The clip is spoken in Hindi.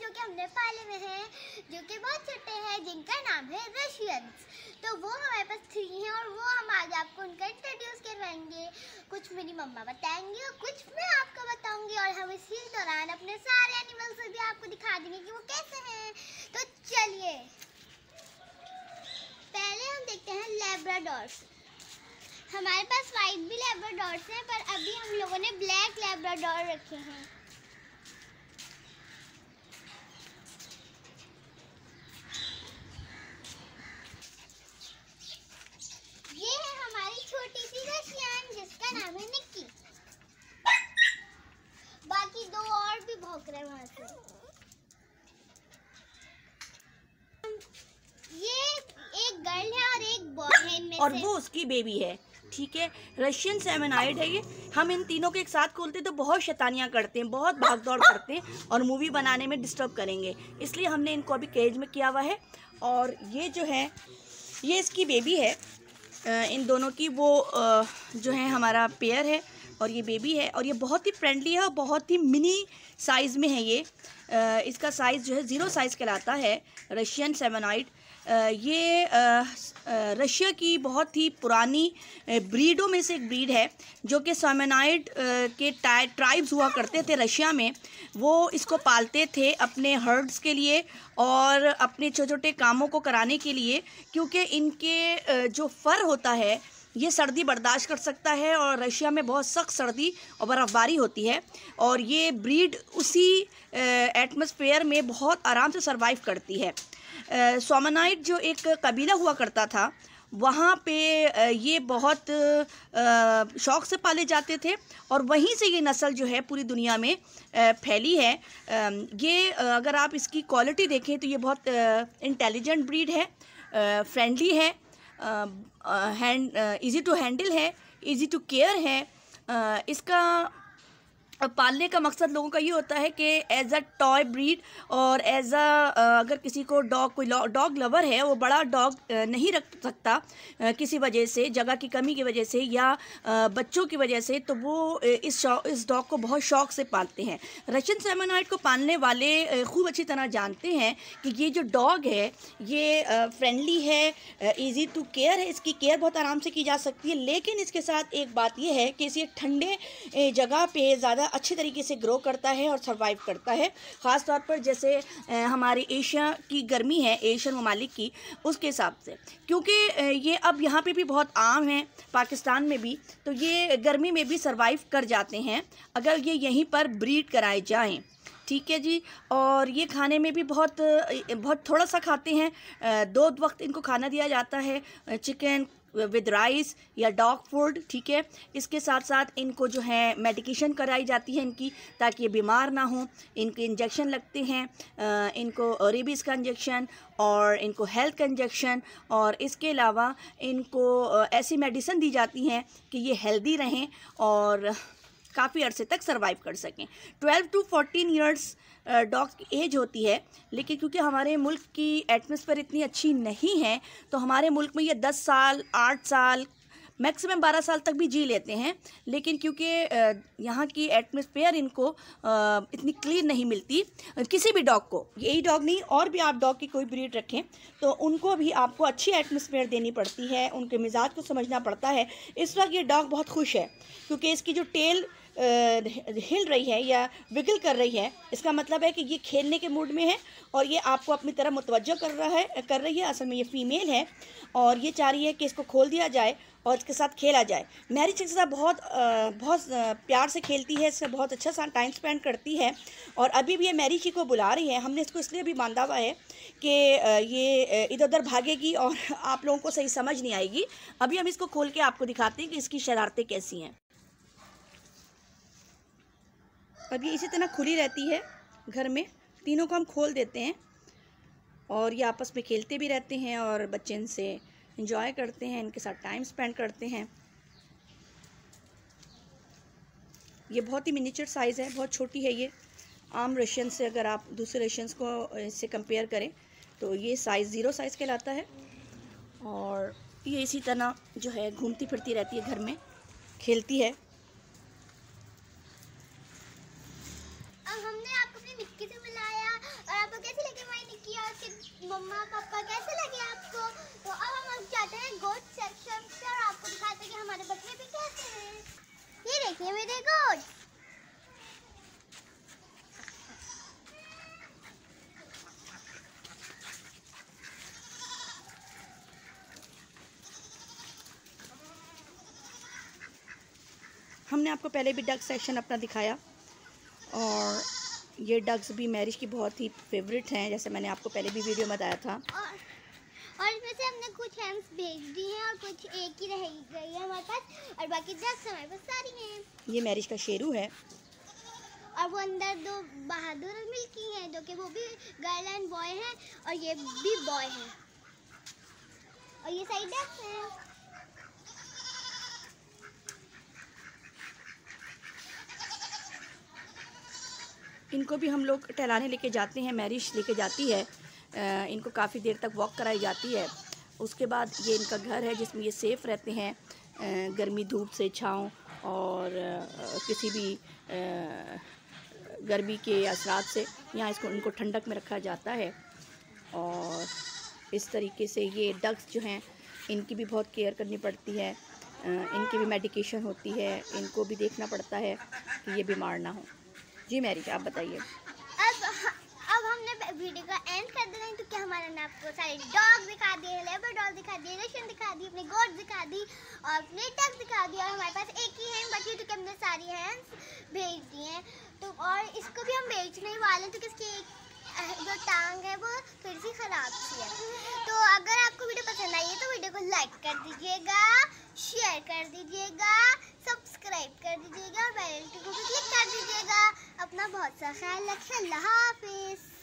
जो कि हमने पाले हुए हैं, जो कि बहुत छोटे हैं, जिनका नाम है रशियंस। तो वो हमारे पास 3 हैं और वो हम आज आपको उनका इंट्रोड्यूस करवाएंगे। कुछ मेरी मम्मा बताएंगी और कुछ मैं आपको बताऊंगी, और हम इसी दौरान अपने सारे एनिमल्स भी आपको दिखा देंगे कि वो कैसे हैं। तो चलिए पहले हम देखते हैं लैब्राडोर्स। हमारे पास वाइट भी लैब्राडोर्स हैं, पर अभी हम लोगों ने ब्लैक लैब्राडोर रखे हैं। ये है हमारी छोटी सी रशियन, जिसका नाम है निक्की। बाकी 2 और भी भौंक रहे हैं वहां से। ये एक गर्ल है और एक बॉय है इनमें और से। वो उसकी बेबी है। ठीक है, रशियन सेमेनाइड है ये। हम इन तीनों के एक साथ खोलते तो बहुत शैतानियाँ करते हैं, बहुत भागदौड़ करते हैं और मूवी बनाने में डिस्टर्ब करेंगे, इसलिए हमने इनको अभी केज में किया हुआ है। और ये जो है ये इसकी बेबी है, इन दोनों की वो जो है हमारा पेयर है और ये बेबी है। और ये बहुत ही फ्रेंडली है और बहुत ही मिनी साइज़ में है ये। इसका साइज़ जो है 0 साइज़ कहलाता है रशियन सेमेनाइड। ये रशिया की बहुत ही पुरानी ब्रीडों में से एक ब्रीड है, जो कि सेमेनाइड के ट्राइब्स हुआ करते थे रशिया में। वो इसको पालते थे अपने हर्ड्स के लिए और अपने छोटे छोटे कामों को कराने के लिए, क्योंकि इनके जो फर होता है ये सर्दी बर्दाश्त कर सकता है और रशिया में बहुत सख्त सर्दी और बर्फ़बारी होती है, और ये ब्रीड उसी एटमॉस्फेयर में बहुत आराम से सरवाइव करती है। सोमेनाइड जो एक कबीला हुआ करता था, वहाँ पे ये बहुत शौक़ से पाले जाते थे और वहीं से ये नस्ल जो है पूरी दुनिया में फैली है। ये अगर आप इसकी क्वालिटी देखें तो ये बहुत इंटेलिजेंट ब्रीड है, फ्रेंडली है, इजी टू हैंडल है, इजी टू केयर है। इसका पालने का मकसद लोगों का ये होता है कि एज अ टॉय ब्रीड और एज अगर किसी को कोई डॉग लवर है, वो बड़ा डॉग नहीं रख सकता किसी वजह से, जगह की कमी की वजह से या बच्चों की वजह से, तो वो इस डॉग को बहुत शौक़ से पालते हैं। रशियन सेमेनाइड को पालने वाले खूब अच्छी तरह जानते हैं कि ये जो डॉग है ये फ्रेंडली है, ईजी टू केयर है, इसकी केयर बहुत आराम से की जा सकती है। लेकिन इसके साथ एक बात यह है कि इसे ठंडे जगह पे ज़्यादा अच्छे तरीके से ग्रो करता है और सरवाइव करता है। ख़ास तौर पर जैसे हमारी एशिया की गर्मी है, एशियन ममालिक की, उसके हिसाब से, क्योंकि ये अब यहाँ पे भी बहुत आम है, पाकिस्तान में भी, तो ये गर्मी में भी सरवाइव कर जाते हैं अगर ये यहीं पर ब्रीड कराए जाएं। ठीक है जी। और ये खाने में भी बहुत थोड़ा सा खाते हैं, 2 वक्त इनको खाना दिया जाता है, चिकन विद राइस या डॉग फूड। ठीक है, इसके साथ साथ इनको जो है मेडिकेशन कराई जाती है इनकी, ताकि ये बीमार ना हो। इनके इंजेक्शन लगते हैं, इनको रेबीज़ का इंजेक्शन और इनको हेल्थ का इंजेक्शन, और इसके अलावा इनको ऐसी मेडिसिन दी जाती हैं कि ये हेल्दी रहें और काफ़ी अरसे तक सरवाइव कर सकें। 12 to 14 ईयर्स डॉग्स की एज होती है, लेकिन क्योंकि हमारे मुल्क की एटमॉस्फेयर इतनी अच्छी नहीं है, तो हमारे मुल्क में ये 10 साल, 8 साल, मैक्सिमम 12 साल तक भी जी लेते हैं। लेकिन क्योंकि यहाँ की एटमॉस्फेयर इनको इतनी क्लीन नहीं मिलती, किसी भी डॉग को, यही डॉग नहीं और भी आप डॉग की कोई ब्रीड रखें तो उनको भी आपको अच्छी एटमॉस्फेयर देनी पड़ती है, उनके मिजाज को समझना पड़ता है। इस वक्त ये डॉग बहुत खुश है क्योंकि इसकी जो टेल हिल रही है या विगल कर रही है, इसका मतलब है कि ये खेलने के मूड में है और ये आपको अपनी तरफ मुतवज्जो कर रही है। असल में ये फ़ीमेल है और ये चाह रही है कि इसको खोल दिया जाए और इसके साथ खेला जाए। मैरी चिक के साथ बहुत प्यार से खेलती है, इससे बहुत अच्छा सा टाइम स्पेंड करती है। और अभी भी ये मैरी चिक को बुला रही है। हमने इसको इसलिए भी बांधा हुआ है कि ये इधर उधर भागेगी और आप लोगों को सही समझ नहीं आएगी। अभी हम इसको खोल के आपको दिखाते हैं कि इसकी शरारतें कैसी हैं। अब ये इसी तरह खुली रहती है घर में, तीनों को हम खोल देते हैं और ये आपस में खेलते भी रहते हैं और बच्चे इनसे एंजॉय करते हैं, इनके साथ टाइम स्पेंड करते हैं। ये बहुत ही मिनिएचर साइज़ है, बहुत छोटी है ये। आम रशियन से अगर आप दूसरे रशियंस को इससे कंपेयर करें तो ये साइज़ 0 साइज़ कहलाता है। और ये इसी तरह जो है घूमती फिरती रहती है, घर में खेलती है। अब हमने आपको अपनी निक्की से मिलाया और के मम्मा पापा कैसे लगे आपको। तो अब हम जाते हैं गोट सेक्शन से और आपको दिखाते हैं कि हमारे बकरे भी कैसे हैं। ये देखिए मेरे गोट। हमने आपको पहले भी डग सेक्शन अपना दिखाया और ये डग्स भी मैरिज की बहुत ही फेवरेट हैं, जैसे मैंने आपको पहले भी वीडियो में बताया था। और इसमें से हमने कुछ हैम्स भेज दी हैं और कुछ एक ही रह गई है हमारे पास और बाकी डग्स हमारे पास सारी हैं। ये मैरिज का शेरू है और वो अंदर 2 बहादुर मिल्की हैं जो कि वो भी गर्ल एंड बॉय हैं और ये भी बॉय हैं और ये सारी डग्स हैं। इनको भी हम लोग टहलाने लेके जाते हैं, मैरिज लेके जाती है, इनको काफ़ी देर तक वॉक कराई जाती है। उसके बाद ये इनका घर है जिसमें ये सेफ़ रहते हैं गर्मी धूप से, छाँव और किसी भी गर्मी के असरात से। यहाँ इनको ठंडक में रखा जाता है और इस तरीके से ये डग्स जो हैं इनकी भी बहुत केयर करनी पड़ती है, इनकी भी मेडिकेशन होती है, इनको भी देखना पड़ता है कि ये बीमार ना हो। जी मैरिज आप बताइए। अब हमने वीडियो का एंड कर देना है तो क्या हमारा ने आपको सारे डॉग दिखा दिए, लेब्राडोर दिखा दिए, रशियन दिखा दी, अपने गोट दिखा दी और अपने डक दिखा दिया और हमारे पास एक ही हैंड बची तो हमने सारी हैंड्स भेज दी हैं। तो और इसको भी हम बेचने ही वाले हैं तो किसकी जो टांग है वो थोड़ी सी ख़राब सी है। तो अगर आपको वीडियो पसंद आई है तो वीडियो को लाइक कर दीजिएगा, शेयर कर दीजिएगा, सब्सक्राइब कर दीजिएगा और बेल आइकन को भी क्लिक कर दीजिएगा। अपना बहुत सा ख्याल रखें। अल्लाह हाफिज़।